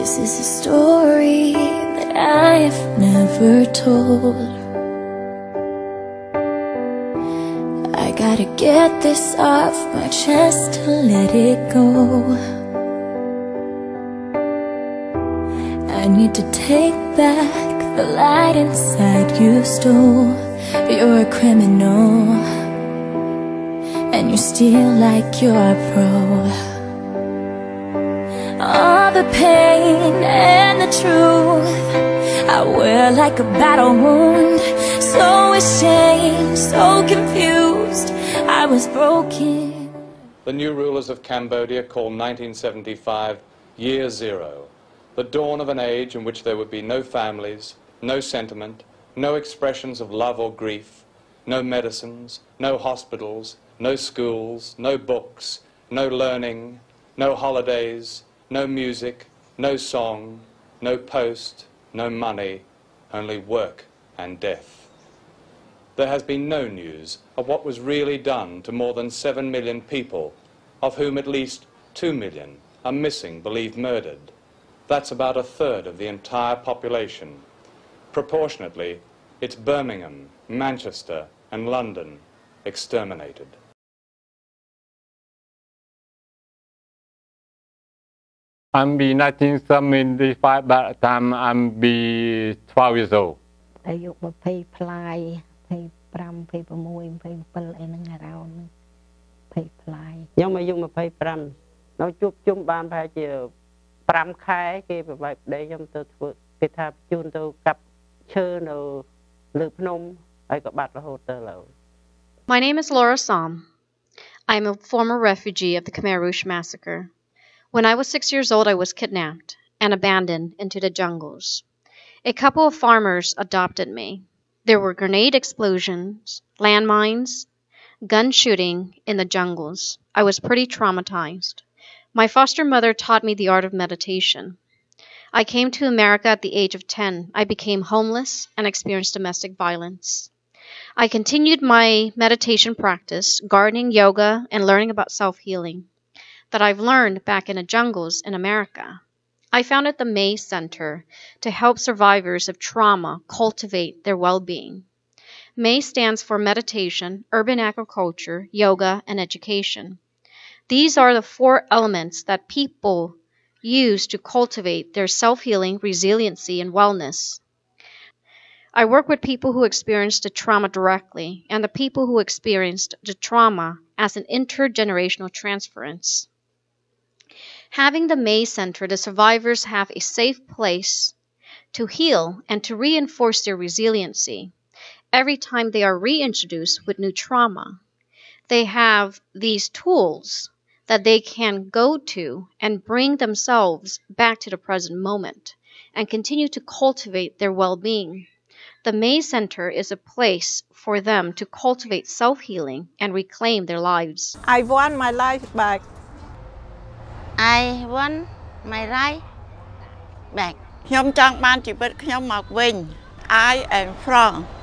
This is a story that I have never told. I gotta get this off my chest to let it go. I need to take back the light inside you stole. You're a criminal, and you steal like you're a pro. All the pain and the truth I wear like a battle wound. So ashamed, so confused, I was broken. The new rulers of Cambodia call 1975 Year Zero, the dawn of an age in which there would be no families, no sentiment, no expressions of love or grief, no medicines, no hospitals, no schools, no books, no learning, no holidays, no music, no song, no post, no money, only work and death. There has been no news of what was really done to more than 7 million people, of whom at least 2 million are missing, believed murdered. That's about a third of the entire population. Proportionately, it's Birmingham, Manchester, and London exterminated. I'm be 1975, that time I'm be 12 years old. I used to pay fly, pay pram, pay pamoy, pay pill, and around pay fly. Young my young pay pram. Now chum ban pay you pram kai, gave a vibe day young to get up tune to cap churn or loop nom. I got back the hotel. My name is Laura Som. I'm a former refugee of the Khmer Rouge massacre. When I was 6 years old, I was kidnapped and abandoned into the jungles. A couple of farmers adopted me. There were grenade explosions, landmines, gun shooting in the jungles. I was pretty traumatized. My foster mother taught me the art of meditation. I came to America at the age of 10. I became homeless and experienced domestic violence. I continued my meditation practice, gardening, yoga, and learning about self-healing that I've learned back in the jungles in America. I founded the MAYE Center to help survivors of trauma cultivate their well-being. MAYE stands for Meditation, Urban Agriculture, Yoga, and Education. These are the 4 elements that people use to cultivate their self-healing, resiliency, and wellness. I work with people who experienced the trauma directly and the people who experienced the trauma as an intergenerational transference. Having the MAYE Center, the survivors have a safe place to heal and to reinforce their resiliency. Every time they are reintroduced with new trauma, they have these tools that they can go to and bring themselves back to the present moment and continue to cultivate their well-being. The MAYE Center is a place for them to cultivate self-healing and reclaim their lives. I want my life back. I want my life back. I am from